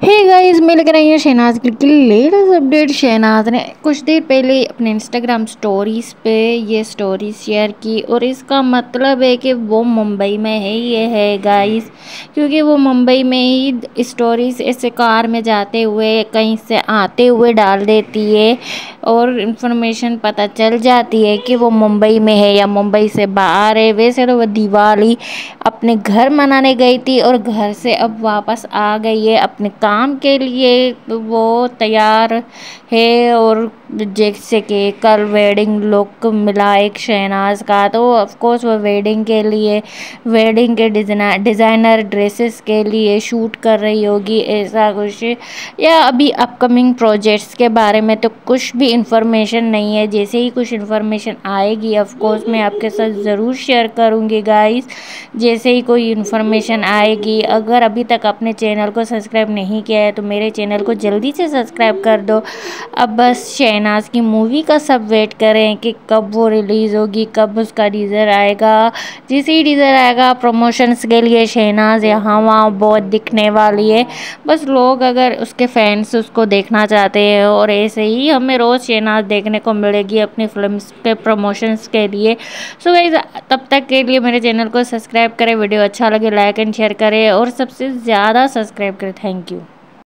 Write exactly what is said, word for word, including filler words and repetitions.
Hey guys, मैं लेकर आई हूँ शहनाज गिल की लेटेस्ट अपडेट। शहनाज ने कुछ देर पहले अपने इंस्टाग्राम स्टोरीज पे ये स्टोरी शेयर की और इसका मतलब है कि वो मुंबई में है। ये है गाइस, क्योंकि वो मुंबई में ही स्टोरीज ऐसे कार में जाते हुए कहीं से आते हुए डाल देती है और इन्फॉर्मेशन पता चल जाती है कि वो मुंबई में है या मुंबई से बाहर है। वैसे तो वो दिवाली अपने घर मनाने गई थी और घर से अब वापस आ गई है अपने काम के लिए। वो तैयार है और जैसे कि कल वेडिंग लुक मिला एक शहनाज का, तो ऑफ कोर्स वो वेडिंग के लिए वेडिंग के डिज़ाइनर ड्रेसेस के लिए शूट कर रही होगी, ऐसा कुछ। या अभी अपकमिंग प्रोजेक्ट्स के बारे में तो कुछ भी इंफॉर्मेशन नहीं है। जैसे ही कुछ इंफॉर्मेशन आएगी ऑफ कोर्स मैं आपके साथ ज़रूर शेयर करूँगी गाइस। जैसे ही कोई इन्फॉर्मेशन आएगी, अगर अभी तक अपने चैनल को सब्सक्राइब नहीं किया है तो मेरे चैनल को जल्दी से सब्सक्राइब कर दो। अब बस शहनाज की मूवी का सब वेट करें कि कब वो रिलीज़ होगी, कब उसका टीज़र आएगा। जैसे ही टीज़र आएगा प्रमोशंस के लिए शहनाज यहाँ वहाँ बहुत दिखने वाली है। बस लोग अगर उसके फैंस उसको देखना चाहते हैं और ऐसे ही हमें रोज़ शहनाज देखने को मिलेगी अपनी फिल्म के प्रमोशंस के लिए। सो गाइस, तब तक के लिए मेरे चैनल को सब्सक्राइब करें, वीडियो अच्छा लगे लाइक एंड शेयर करें और सबसे ज़्यादा सब्सक्राइब करें। Thank you.